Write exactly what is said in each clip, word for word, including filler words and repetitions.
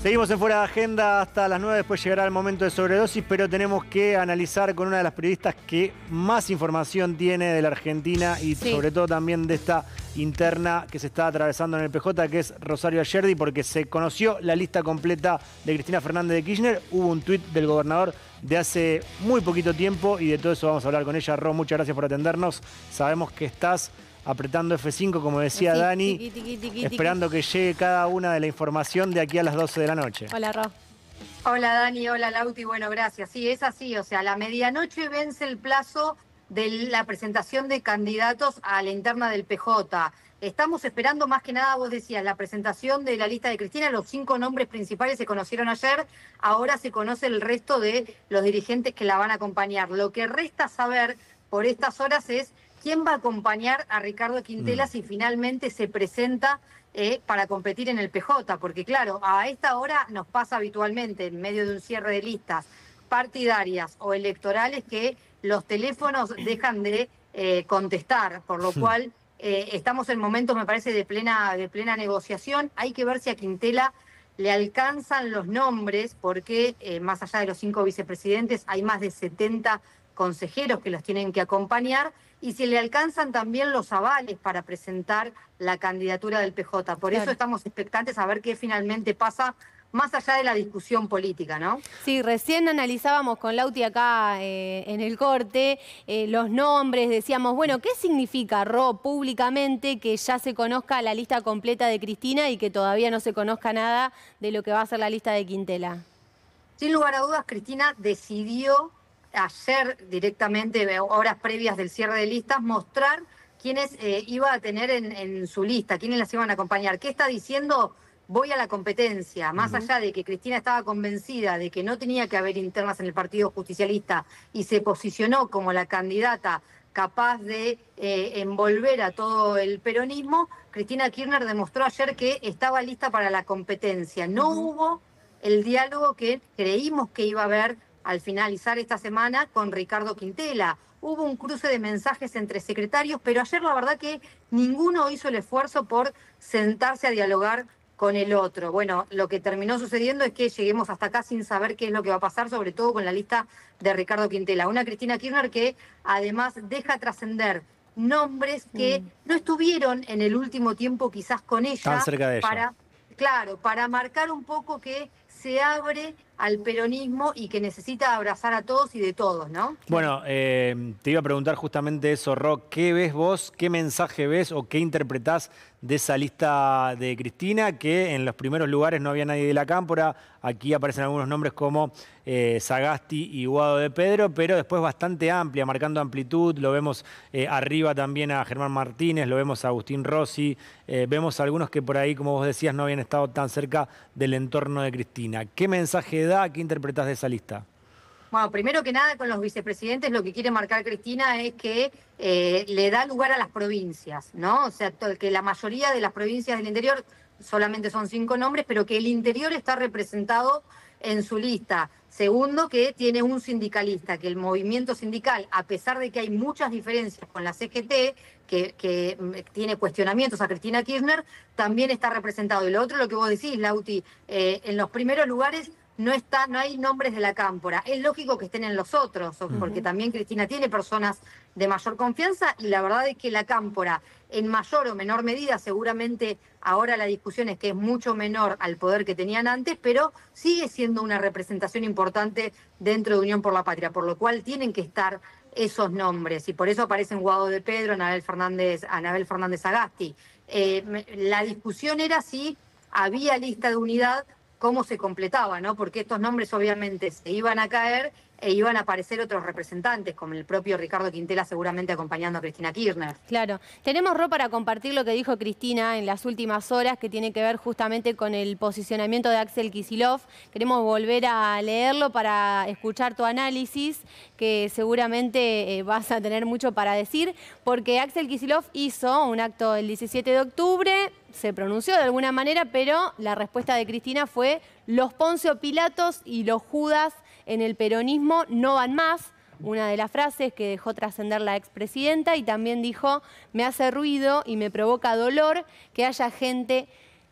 Seguimos en Fuera de Agenda hasta las nueve, después llegará el momento de sobredosis, pero tenemos que analizar con una de las periodistas que más información tiene de la Argentina y sí. sobre todo también de esta interna que se está atravesando en el P J, que es Rosario Ayerdi, porque se conoció la lista completa de Cristina Fernández de Kirchner. Hubo un tuit del gobernador de hace muy poquito tiempo y de todo eso vamos a hablar con ella. Ro, muchas gracias por atendernos. Sabemos que estás apretando F cinco, como decía sí, Dani, tiqui, tiqui, tiqui, esperando tiqui. que llegue cada una de la información de aquí a las doce de la noche. Hola, Ro. Hola, Dani. Hola, Lauti. Bueno, gracias. Sí, es así. O sea, a la medianoche vence el plazo de la presentación de candidatos a la interna del P J. Estamos esperando más que nada, vos decías, la presentación de la lista de Cristina. Los cinco nombres principales se conocieron ayer. Ahora se conoce el resto de los dirigentes que la van a acompañar. Lo que resta saber por estas horas es quién va a acompañar a Ricardo Quintela mm. si finalmente se presenta eh, para competir en el P J. Porque claro, a esta hora nos pasa habitualmente, en medio de un cierre de listas partidarias o electorales, que los teléfonos dejan de eh, contestar, por lo cual eh, estamos en momentos, me parece, de plena, de plena negociación. Hay que ver si a Quintela le alcanzan los nombres, porque eh, más allá de los cinco vicepresidentes hay más de setenta consejeros que los tienen que acompañar, y si le alcanzan también los avales para presentar la candidatura del P J. Por claro. eso estamos expectantes a ver qué finalmente pasa, más allá de la discusión política, ¿no? Sí, recién analizábamos con Lauti acá eh, en el corte eh, los nombres, decíamos, bueno, ¿qué significa, Ro, públicamente que ya se conozca la lista completa de Cristina y que todavía no se conozca nada de lo que va a ser la lista de Quintela? Sin lugar a dudas, Cristina decidió ayer directamente, horas previas del cierre de listas, mostrar quiénes eh, iba a tener en, en su lista, quiénes las iban a acompañar. ¿Qué está diciendo? Voy a la competencia. Más uh-huh. allá de que Cristina estaba convencida de que no tenía que haber internas en el Partido Justicialista y se posicionó como la candidata capaz de eh, envolver a todo el peronismo, Cristina Kirchner demostró ayer que estaba lista para la competencia. No uh-huh. hubo el diálogo que creímos que iba a haber al finalizar esta semana con Ricardo Quintela. Hubo un cruce de mensajes entre secretarios, pero ayer la verdad que ninguno hizo el esfuerzo por sentarse a dialogar con el otro. Bueno, lo que terminó sucediendo es que lleguemos hasta acá sin saber qué es lo que va a pasar, sobre todo con la lista de Ricardo Quintela. Una Cristina Kirchner que además deja trascender nombres que mm. no estuvieron en el último tiempo quizás con ella. Tan cerca de ella. Para, claro, para marcar un poco que se abre al peronismo y que necesita abrazar a todos y de todos, ¿no? Bueno, eh, te iba a preguntar justamente eso, Ro. ¿Qué ves vos, qué mensaje ves o qué interpretás de esa lista de Cristina? Que en los primeros lugares no había nadie de la Cámpora. Aquí aparecen algunos nombres como eh, Sagasti y Guado de Pedro, pero después bastante amplia, marcando amplitud. Lo vemos eh, arriba también a Germán Martínez, lo vemos a Agustín Rossi. Eh, vemos a algunos que por ahí, como vos decías, no habían estado tan cerca del entorno de Cristina. ¿Qué mensaje da? ¿Qué interpretás de esa lista? Bueno, primero que nada, con los vicepresidentes lo que quiere marcar Cristina es que eh, le da lugar a las provincias, ¿no? O sea, que la mayoría de las provincias del interior, solamente son cinco nombres, pero que el interior está representado en su lista. Segundo, que tiene un sindicalista, que el movimiento sindical, a pesar de que hay muchas diferencias con la C G T, que, que tiene cuestionamientos a Cristina Kirchner, también está representado. Y lo otro, lo que vos decís, Lauti, eh, en los primeros lugares no está, no hay nombres de la Cámpora. Es lógico que estén en los otros, porque uh-huh. también Cristina tiene personas de mayor confianza, y la verdad es que la Cámpora, en mayor o menor medida, seguramente ahora la discusión es que es mucho menor al poder que tenían antes, pero sigue siendo una representación importante dentro de Unión por la Patria, por lo cual tienen que estar esos nombres, y por eso aparecen Guado de Pedro, Anabel Fernández, Anabel Fernández Sagasti. Eh, la discusión era si había lista de unidad, cómo se completaba, ¿no? Porque estos nombres obviamente se iban a caer e iban a aparecer otros representantes, como el propio Ricardo Quintela, seguramente acompañando a Cristina Kirchner. Claro. Tenemos, Ro, para compartir lo que dijo Cristina en las últimas horas, que tiene que ver justamente con el posicionamiento de Axel Kicillof. Queremos volver a leerlo para escuchar tu análisis, que seguramente eh, vas a tener mucho para decir, porque Axel Kicillof hizo un acto el diecisiete de octubre, se pronunció de alguna manera, pero la respuesta de Cristina fue: los Poncio Pilatos y los Judas en el peronismo no van más. Una de las frases que dejó trascender la expresidenta, y también dijo: me hace ruido y me provoca dolor que haya gente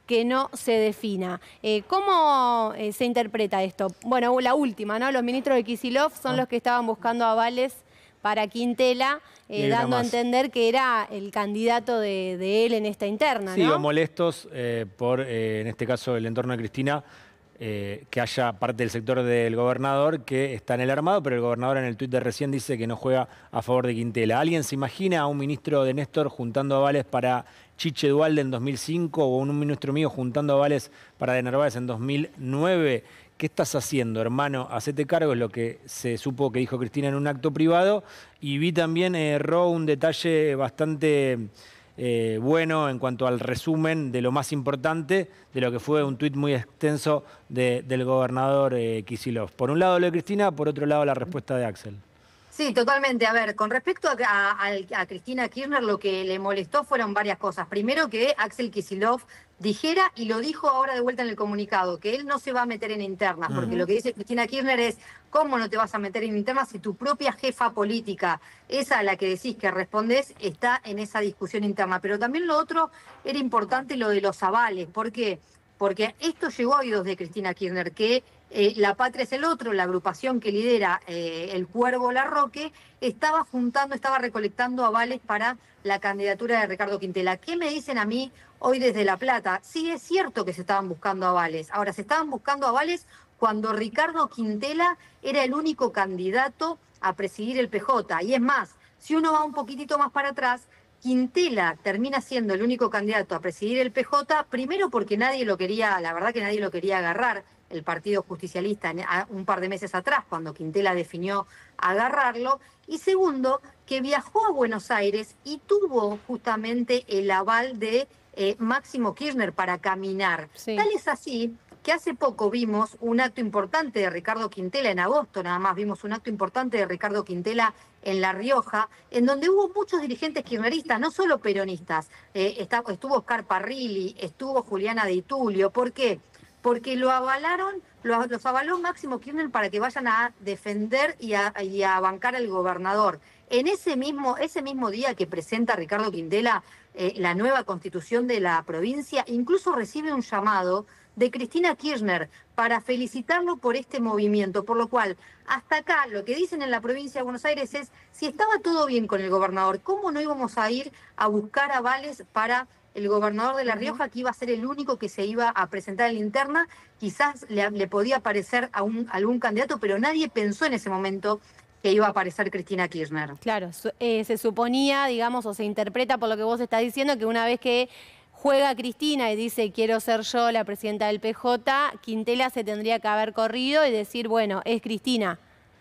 que no se defina. Eh, ¿Cómo eh, se interpreta esto? Bueno, la última, ¿no? Los ministros de Kicillof son ah. los que estaban buscando avales para Quintela, eh, dando a entender que era el candidato de, de él en esta interna, sí, ¿no? Sí, molestos eh, por, eh, en este caso, el entorno de Cristina, eh, que haya parte del sector del gobernador que está en el armado, pero el gobernador en el tuit de recién dice que no juega a favor de Quintela. ¿Alguien se imagina a un ministro de Néstor juntando avales para Chiche Duhalde en dos mil cinco o un ministro mío juntando avales para de Narváez en dos mil nueve? ¿Qué estás haciendo, hermano? Hacete cargo, es lo que se supo que dijo Cristina en un acto privado. Y vi también, eh, Ro, un detalle bastante eh, bueno en cuanto al resumen de lo más importante de lo que fue un tuit muy extenso de, del gobernador eh, Kicillof. Por un lado lo de Cristina, por otro lado la respuesta de Axel. Sí, totalmente. A ver, con respecto a, a, a Cristina Kirchner, lo que le molestó fueron varias cosas. Primero, que Axel Kicillof dijera, y lo dijo ahora de vuelta en el comunicado, que él no se va a meter en internas, porque uh-huh. lo que dice Cristina Kirchner es, ¿cómo no te vas a meter en internas si tu propia jefa política, esa a la que decís que respondés, está en esa discusión interna? Pero también lo otro era importante, lo de los avales. ¿Por qué? Porque esto llegó a oídos de Cristina Kirchner, que eh, La Patria es el Otro, la agrupación que lidera eh, el Cuervo Larroque, estaba juntando, estaba recolectando avales para la candidatura de Ricardo Quintela. ¿Qué me dicen a mí hoy desde La Plata? Sí, es cierto que se estaban buscando avales. Ahora, se estaban buscando avales cuando Ricardo Quintela era el único candidato a presidir el P J. Y es más, si uno va un poquitito más para atrás, Quintela termina siendo el único candidato a presidir el P J, primero porque nadie lo quería, la verdad que nadie lo quería agarrar, el Partido Justicialista, un par de meses atrás, cuando Quintela definió agarrarlo, y segundo, que viajó a Buenos Aires y tuvo justamente el aval de eh, Máximo Kirchner para caminar. Sí. Tal es así que hace poco vimos un acto importante de Ricardo Quintela, en agosto nada más vimos un acto importante de Ricardo Quintela en La Rioja, en donde hubo muchos dirigentes kirchneristas, no solo peronistas. Eh, está, estuvo Oscar Parrilli, estuvo Juliana Di Tulio. ¿Por qué? Porque lo avalaron, lo, los avaló Máximo Kirchner para que vayan a defender y a, y a bancar al gobernador. En ese mismo, ese mismo día que presenta Ricardo Quintela eh, la nueva constitución de la provincia, incluso recibe un llamado de Cristina Kirchner para felicitarlo por este movimiento, por lo cual hasta acá lo que dicen en la provincia de Buenos Aires es, si estaba todo bien con el gobernador, ¿cómo no íbamos a ir a buscar avales para el gobernador de La Rioja, que iba a ser el único que se iba a presentar en la interna? Quizás le, le podía parecer a un, algún candidato, pero nadie pensó en ese momento que iba a aparecer Cristina Kirchner. Claro, eh, se suponía, digamos, o se interpreta por lo que vos estás diciendo, que una vez que juega Cristina y dice quiero ser yo la presidenta del P J, Quintela se tendría que haber corrido y decir, bueno, es Cristina.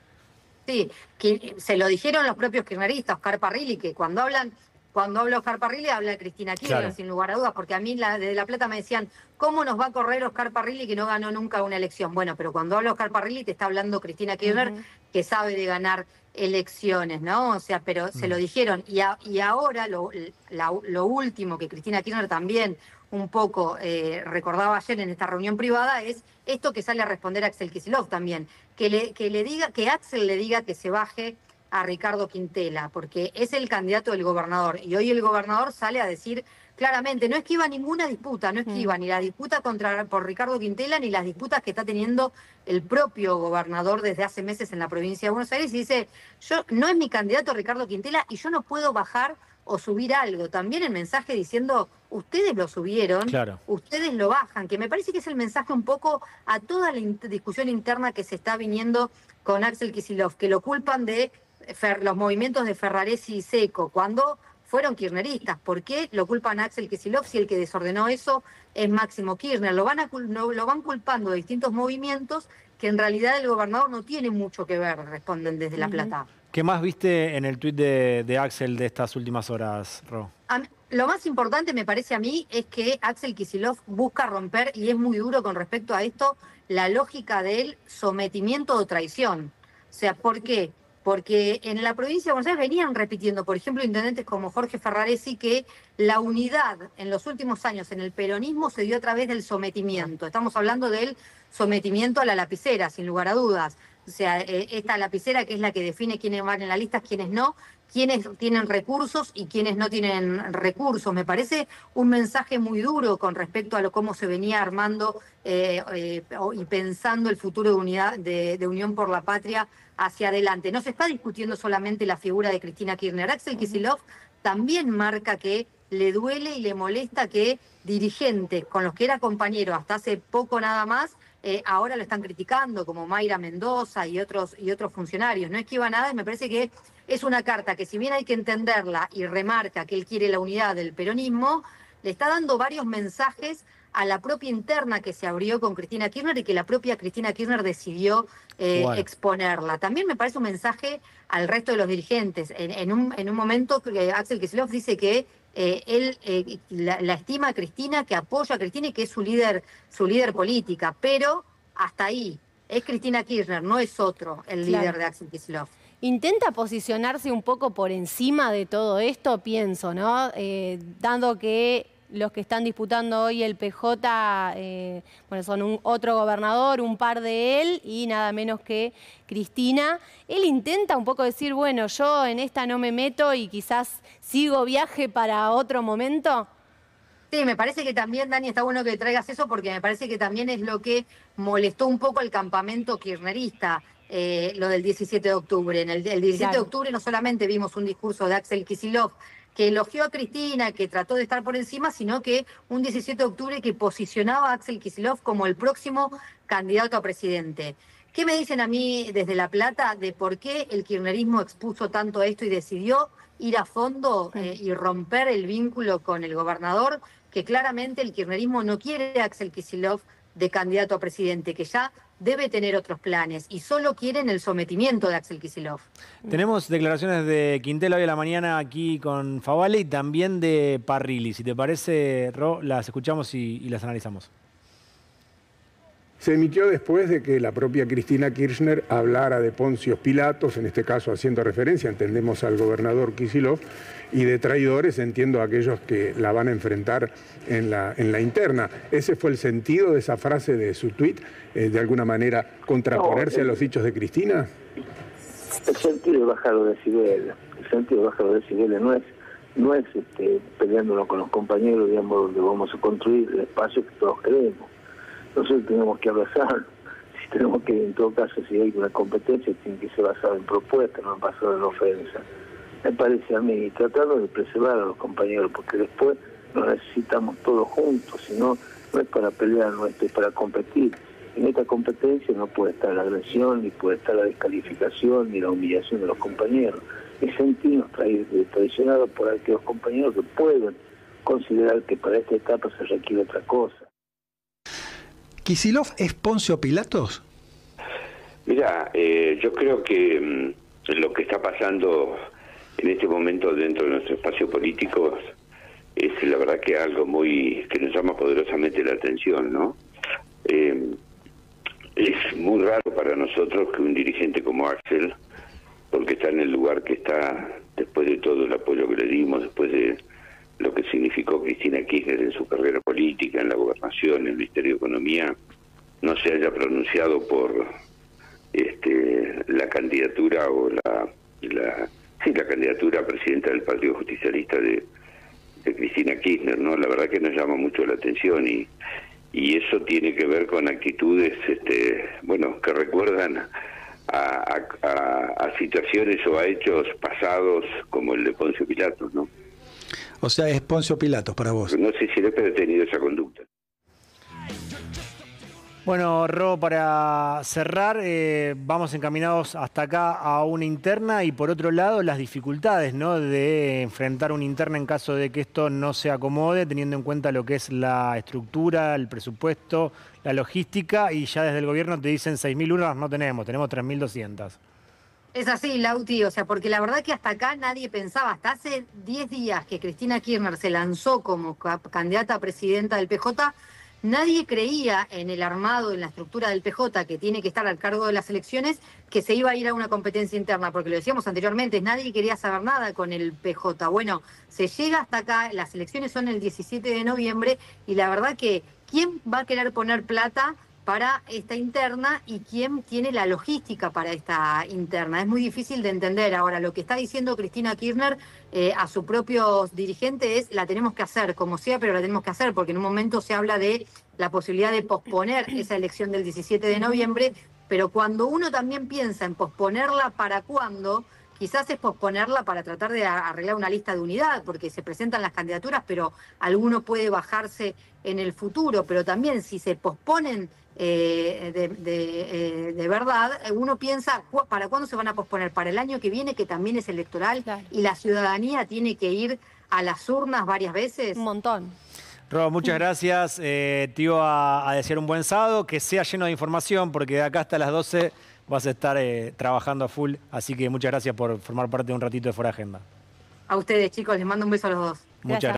Sí, que se lo dijeron los propios kirchneristas, Oscar Parrilli, que cuando hablan, cuando habla Oscar Parrilli habla de Cristina Kirchner, claro, sin lugar a dudas, porque a mí la, desde La Plata me decían, ¿cómo nos va a correr Oscar Parrilli que no ganó nunca una elección? Bueno, pero cuando habla Oscar Parrilli te está hablando Cristina Kirchner, uh-huh, que sabe de ganar elecciones, ¿no? O sea, pero uh-huh, se lo dijeron. Y, a, y ahora lo, la, lo último que Cristina Kirchner también un poco eh, recordaba ayer en esta reunión privada es esto que sale a responder Axel Kicillof también, que le, que le diga, que Axel le diga que se baje a Ricardo Quintela, porque es el candidato del gobernador, y hoy el gobernador sale a decir claramente, no esquiva ninguna disputa, no esquiva mm. ni la disputa contra por Ricardo Quintela, ni las disputas que está teniendo el propio gobernador desde hace meses en la provincia de Buenos Aires, y dice, yo no es mi candidato Ricardo Quintela y yo no puedo bajar o subir algo. También el mensaje diciendo, ustedes lo subieron, claro, ustedes lo bajan, que me parece que es el mensaje un poco a toda la in- discusión interna que se está viniendo con Axel Kicillof, que lo culpan de fer- los movimientos de Ferraresi y Seco, cuando fueron kirchneristas. ¿Por qué lo culpan a Axel Kicillof si el que desordenó eso es Máximo Kirchner? Lo van, a, no, lo van culpando de distintos movimientos que en realidad el gobernador no tiene mucho que ver, responden desde La Plata. ¿Qué más viste en el tuit de, de Axel de estas últimas horas, Ro? A, lo más importante me parece a mí es que Axel Kicillof busca romper, y es muy duro con respecto a esto, la lógica del sometimiento o traición. O sea, ¿por qué? Porque en la provincia de Buenos Aires venían repitiendo, por ejemplo, intendentes como Jorge Ferraresi, que la unidad en los últimos años en el peronismo se dio a través del sometimiento. Estamos hablando del sometimiento a la lapicera, sin lugar a dudas. O sea, esta lapicera que es la que define quiénes van en la lista, quiénes no, quiénes tienen recursos y quiénes no tienen recursos. Me parece un mensaje muy duro con respecto a lo cómo se venía armando eh, eh, y pensando el futuro de, unidad, de, de Unión por la Patria hacia adelante. No se está discutiendo solamente la figura de Cristina Kirchner. Axel Kicillof también marca que le duele y le molesta que dirigentes con los que era compañero hasta hace poco nada más, eh, ahora lo están criticando, como Mayra Mendoza y otros, y otros funcionarios. No esquiva nada y me parece que es una carta que, si bien hay que entenderla y remarca que él quiere la unidad del peronismo, le está dando varios mensajes a la propia interna que se abrió con Cristina Kirchner y que la propia Cristina Kirchner decidió eh, bueno. exponerla. También me parece un mensaje al resto de los dirigentes. En, en, un, en un momento, eh, Axel Kicillof dice que eh, él eh, la, la estima a Cristina, que apoya a Cristina y que es su líder, su líder política, pero hasta ahí. Es Cristina Kirchner, no es otro el claro. líder de Axel Kicillof. Intenta posicionarse un poco por encima de todo esto, pienso, ¿no? Eh, dando que los que están disputando hoy el P J, eh, bueno, son un, otro gobernador, un par de él y nada menos que Cristina. Él intenta un poco decir, bueno, yo en esta no me meto y quizás sigo viaje para otro momento. Sí, me parece que también, Dani, está bueno que traigas eso porque me parece que también es lo que molestó un poco al campamento kirchnerista, eh, lo del diecisiete de octubre. En el, el diecisiete claro. de octubre no solamente vimos un discurso de Axel Kicillof que elogió a Cristina, que trató de estar por encima, sino que un diecisiete de octubre que posicionaba a Axel Kicillof como el próximo candidato a presidente. ¿Qué me dicen a mí desde La Plata de por qué el kirchnerismo expuso tanto esto y decidió ir a fondo eh, y romper el vínculo con el gobernador? Que claramente el kirchnerismo no quiere a Axel Kicillof de candidato a presidente, que ya debe tener otros planes y solo quieren el sometimiento de Axel Kicillof. Tenemos declaraciones de Quintela hoy a la mañana aquí con Favale y también de Parrilli. Si te parece, Ro, las escuchamos y, y las analizamos. Se emitió después de que la propia Cristina Kirchner hablara de Poncios Pilatos, en este caso haciendo referencia, entendemos, al gobernador Kicillof, y de traidores, entiendo, a aquellos que la van a enfrentar en la, en la interna. ¿Ese fue el sentido de esa frase de su tuit? Eh, ¿De alguna manera contraponerse no, el, a los dichos de Cristina? El sentido de bajar los decibeles. El sentido de bajar los decibeles no es, no es este, peleándonos con los compañeros, digamos, donde vamos a construir el espacio que todos queremos. Nosotros tenemos que abrazar. Si tenemos que, en todo caso, si hay una competencia, tiene que ser basada en propuestas, no basada en ofensa. Me parece a mí, tratando de preservar a los compañeros, porque después nos necesitamos todos juntos, si no, no es para pelear, no es para competir. En esta competencia no puede estar la agresión, ni puede estar la descalificación, ni la humillación de los compañeros. Es sentirnos traicionados por aquellos compañeros que pueden considerar que para esta etapa se requiere otra cosa. ¿Kicillof es Poncio Pilatos? Mira, eh, yo creo que mmm, lo que está pasando en este momento dentro de nuestro espacio político es la verdad que algo muy que nos llama poderosamente la atención, ¿no? Eh, es muy raro para nosotros que un dirigente como Axel, porque está en el lugar que está, después de todo el apoyo que le dimos, después de lo que significó Cristina Kirchner en su carrera política, en la gobernación, en el Ministerio de Economía, no se haya pronunciado por este, la candidatura o la, la sí la candidatura a presidenta del Partido Justicialista de, de Cristina Kirchner, ¿no? La verdad que nos llama mucho la atención y y eso tiene que ver con actitudes, este, bueno, que recuerdan a, a, a, a situaciones o a hechos pasados como el de Poncio Pilatos, ¿no? O sea, es Poncio Pilatos para vos. No sé si López ha tenido esa conducta. Bueno, Ro, para cerrar, eh, vamos encaminados hasta acá a una interna y por otro lado las dificultades, ¿no?, de enfrentar una interna en caso de que esto no se acomode, teniendo en cuenta lo que es la estructura, el presupuesto, la logística, y ya desde el gobierno te dicen seis mil urnas no tenemos, tenemos tres mil doscientas. Es así, Lauti, o sea, porque la verdad que hasta acá nadie pensaba, hasta hace diez días que Cristina Kirchner se lanzó como candidata a presidenta del P J, nadie creía en el armado, en la estructura del P J, que tiene que estar al cargo de las elecciones, que se iba a ir a una competencia interna, porque lo decíamos anteriormente, nadie quería saber nada con el P J. Bueno, se llega hasta acá, las elecciones son el diecisiete de noviembre, y la verdad que, ¿quién va a querer poner plata para esta interna y quién tiene la logística para esta interna. Es muy difícil de entender. Ahora, lo que está diciendo Cristina Kirchner eh, a sus propios dirigentes es la tenemos que hacer, como sea, pero la tenemos que hacer, porque en un momento se habla de la posibilidad de posponer esa elección del diecisiete de noviembre, pero cuando uno también piensa en posponerla para cuándo, quizás es posponerla para tratar de arreglar una lista de unidad, porque se presentan las candidaturas, pero alguno puede bajarse en el futuro, pero también si se posponen eh, de, de, eh, de verdad, uno piensa, ¿para cuándo se van a posponer? Para el año que viene, que también es electoral, claro. Y la ciudadanía tiene que ir a las urnas varias veces. Un montón. Ro, muchas gracias. Eh, te iba a, a desear un buen sábado, que sea lleno de información, porque de acá hasta las doce vas a estar eh, trabajando a full. Así que muchas gracias por formar parte de un ratito de Fuera de Agenda. A ustedes, chicos, les mando un beso a los dos. Muchas gracias.